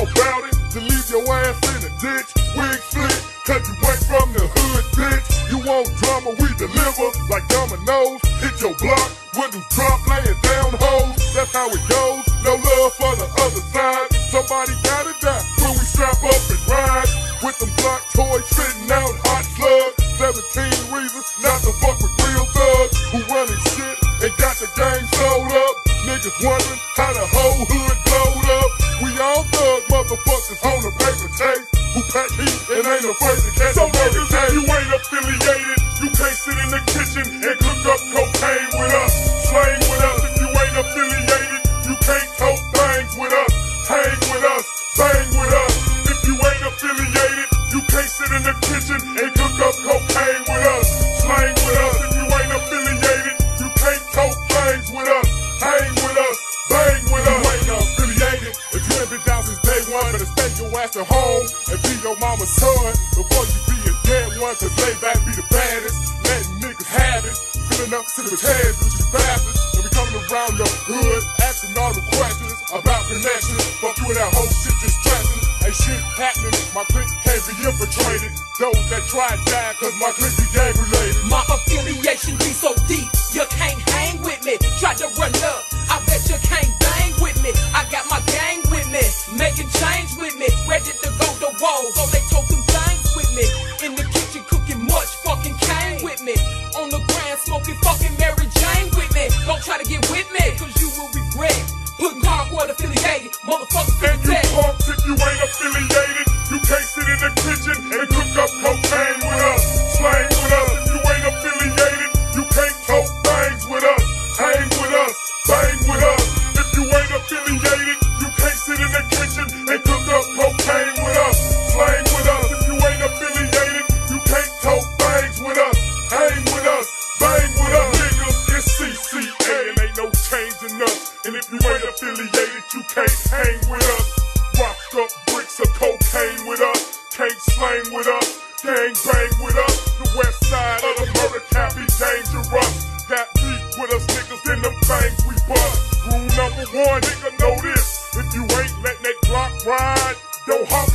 about it, to leave your ass in a ditch. Wig split, cause you ain't from the hood, bitch. You want drama, we deliver like dominoes. Hit your block, windows drop, laying down hoes. That's how it goes, no love for the other side. Somebody gotta die when we strap up and ride. With them block toys spitting out hot slugs. 17 reasons not to fuck with real thugs who running shit and got the game sold up. Niggas wondering how the whole hood blowed up. We all thug motherfuckers on the paper chase who pack heat and ain't afraid to catch a murder case. If you ain't affiliated, you can't sit in the kitchen and cook up cocaine with us. Slang with us. If you ain't affiliated, you can't tote things with us. Hang with us, bang with us. If you ain't affiliated, you can't sit in the kitchen and cook up cocaine with us. Slang with us. If you ain't affiliated, you can't tote things with us. Hang with us, bang with us. You ain't affiliated. If you ain't been down since day one, better stay your ass at home and be your mama's son before you be a dead one. Cause lay back be the baddest, letting niggas have it. Filling up to the heads with you bastards. And we coming around your hood, asking all the questions about connections. Fuck you and that whole shit just stressing. Ain't shit happening, my clique can't be infiltrated. Those that try to die, cause my clique be gang related. My affiliation be so deep, you can't hang with me. Try to run up, I bet you can't bang with me. I got my gang with me, making change with me. Ready to go to war, so they told them things with me. In the kitchen cooking much fucking cane with me. On the ground smoking fucking Mary Jane with me. Don't try to get with me, cause you will regret putting hardcore affiliated motherfuckers in the dead. And you punks, if you ain't affiliated, you can't sit in the kitchen and cook up cocaine with us. Slang with us. If you ain't affiliated, you can't tote things with us. Hang with us, bang with us. If you ain't affiliated, you can't sit in the kitchen and cook up cocaine with us. Slang with us. If you ain't affiliated, you can't tote things with us. Hang with us, bang with us. Niggas, it's CCA and ain't no changing us. And if you ain't affiliated, you can't hang with us. Rocked up bricks of cocaine with us. Can't slang with us. Gang bang with us. The west side of the murder cap be dangerous. Got beef with us niggas in them things we bust. Rule number one, nigga, know this. If you ain't letting that Glock ride, don't hop